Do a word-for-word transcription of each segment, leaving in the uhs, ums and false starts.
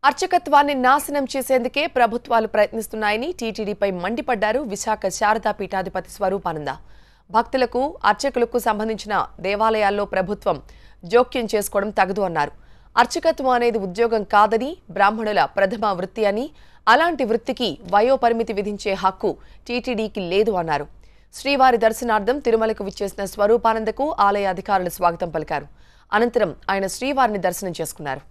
అర్చకత్వాన్ని నాశనం చేసేందుకే ప్రభుత్వాలు ప్రయత్నిస్తున్నాయని టీటీడీపై మండిపడ్డారు విశాఖ శారదా పీఠాధిపతి స్వరూపానంద. భక్తులకు అర్చకులకు సంబంధించిన దేవాలయాల్లో ప్రభుత్వం జోక్యం చేసుకోవడం తగదు అన్నారు. అర్చకత్వం అనేది ఉద్యోగం కాదని, బ్రాహ్మణుల ప్రథమ వృత్తి అని, అలాంటి వృత్తికి వయోపరిమితి విధించే హక్కు టీటీడీకి లేదు అన్నారు. శ్రీవారి దర్శనార్థం తిరుమలకు విచ్చేసిన స్వరూపానందకు ఆలయ అధికారులు స్వాగతం పలికారు. అనంతరం ఆయన శ్రీవారిని దర్శనం చేసుకున్నారు.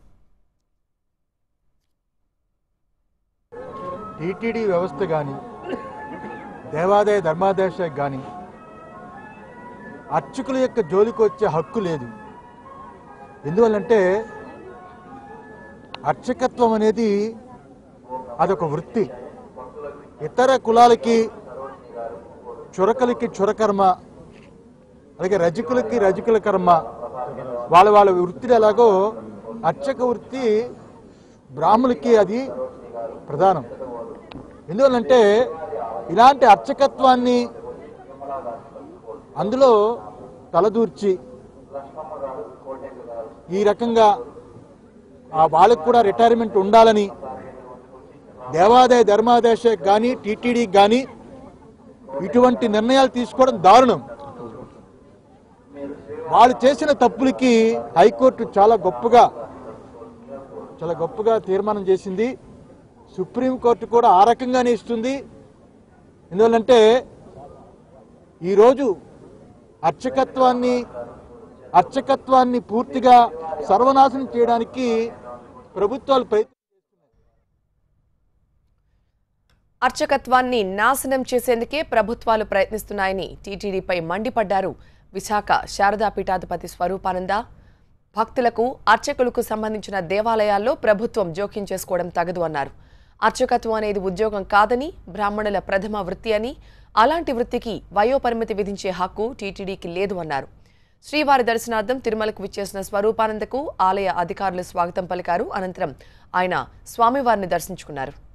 టీటీడీ వ్యవస్థ కానీ, దేవాదాయ ధర్మాదాయ శాఖ కానీ అర్చకుల యొక్క జోలికి వచ్చే హక్కు లేదు. ఎందువల్లంటే అర్చకత్వం అనేది అదొక వృత్తి. ఇతర కులాలకి చురకలకి చురకర్మ, అలాగే రజకులకి రజకుల కర్మ, వాళ్ళ వాళ్ళ వృత్తిలు ఎలాగో అర్చక వృత్తి బ్రాహ్మణులకి అది ప్రధానం. ఎందువల్లంటే ఇలాంటి అర్చకత్వాన్ని అందులో తలదూర్చి ఈ రకంగా వాళ్ళకు కూడా రిటైర్మెంట్ ఉండాలని దేవాదాయ ధర్మాదాయ శాఖ కానీ టీటీడీకి కానీ ఇటువంటి నిర్ణయాలు తీసుకోవడం దారుణం. వాళ్ళు చేసిన తప్పులకి హైకోర్టు చాలా గొప్పగా చాలా గొప్పగా తీర్మానం చేసింది. సుప్రీంకోర్టు కూడా ఆ రకంగానే ఇస్తుంది. ఎందువల్లంటే ఈరోజు అర్చకత్వాన్ని అర్చకత్వాన్ని పూర్తిగా సర్వనాశనం చేయడానికి ప్రభుత్వాలు ప్రయత్నం చేస్తున్నాయి. అర్చకత్వాన్ని నాశనం చేసేందుకే ప్రభుత్వాలు ప్రయత్నిస్తున్నాయని టీటీడీపై మండిపడ్డారు విశాఖ శారదా పీఠాధిపతి స్వరూపానంద. భక్తులకు అర్చకులకు సంబంధించిన దేవాలయాల్లో ప్రభుత్వం జోక్యం చేసుకోవడం తగదు అన్నారు. అర్చకత్వం అనేది ఉద్యోగం కాదని, బ్రాహ్మణుల ప్రథమ వృత్తి అని, అలాంటి వృత్తికి వయోపరిమితి విధించే హక్కు టీటీడీకి లేదు అన్నారు. శ్రీవారి దర్శనార్థం తిరుమలకు విచ్చేసిన స్వరూపానందకు ఆలయ అధికారులు స్వాగతం పలికారు. అనంతరం ఆయన స్వామివారిని దర్శించుకున్నారు.